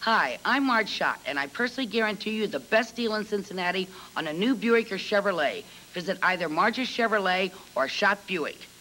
Hi, I'm Marge Schott, and I personally guarantee you the best deal in Cincinnati on a new Buick or Chevrolet. Visit either Marge's Chevrolet or Schott Buick.